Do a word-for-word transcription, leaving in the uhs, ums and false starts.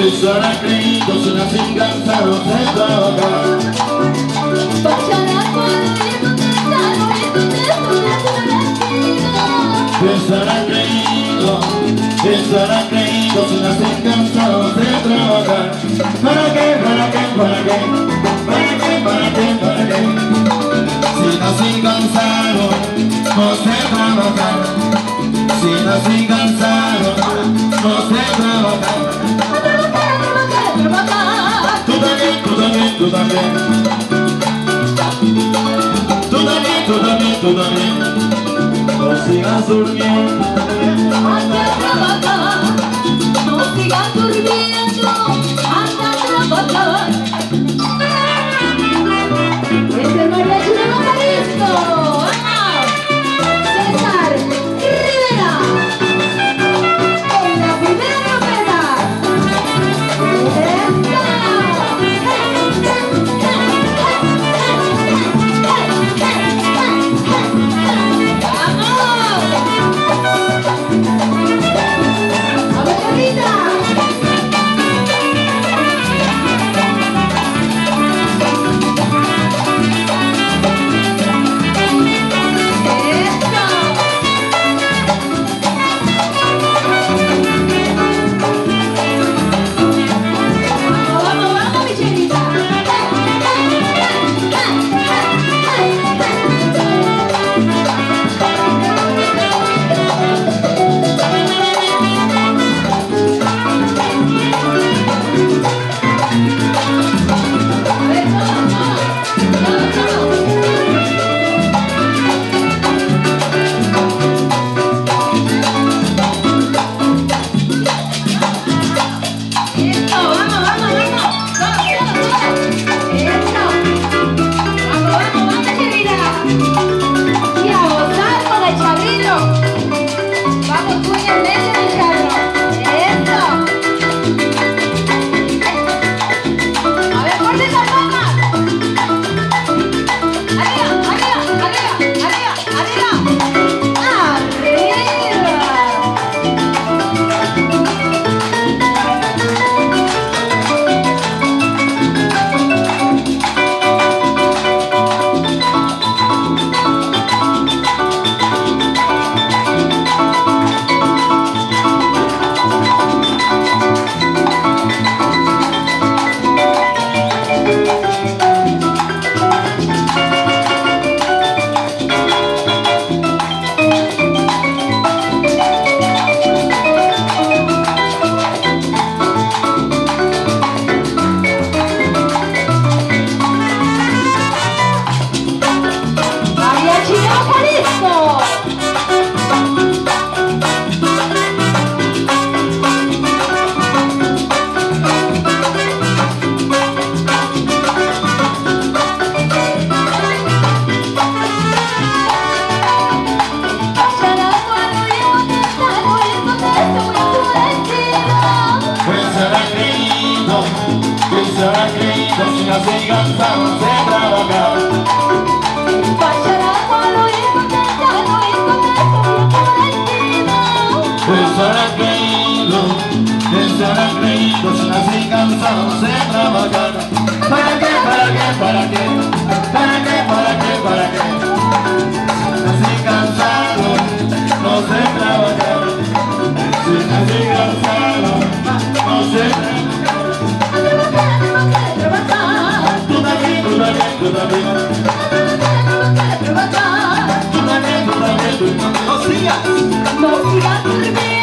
Estará creído si nací cansado de trabajar. Pasará cuando ir contestado y contesto la agradecida. Estará creído, estará creído si nací cansado de trabajar. ¿Para qué, para qué, para qué? ¿Para qué, para qué, para qué? Si nací cansado no sé trabajar. Si nací cansado no sé trabajar. Tú también, tú también, tú también. Tú también, tú también, tú también. No sigas durmiendo. Anda a trabajar. No sigas durmiendo. Anda a trabajar. Este mariachi de Jalisco. ¡Vamos! César Rivera. En la primera trompeta. Estará creído si nací cansado de trabajar. Pasará cuando ir contestado y contesto por encima. Estará creído, estará creído si nací cansado de trabajar. ¿Para qué, para qué, para qué? ¿Para qué, para qué, para qué? Nací cansado, no sé trabajar. Si nací cansado, no sé trabajar. Tú también, tú también, tú también. Tú también, tú también, tú también. No sigas. No sigas durmiendo.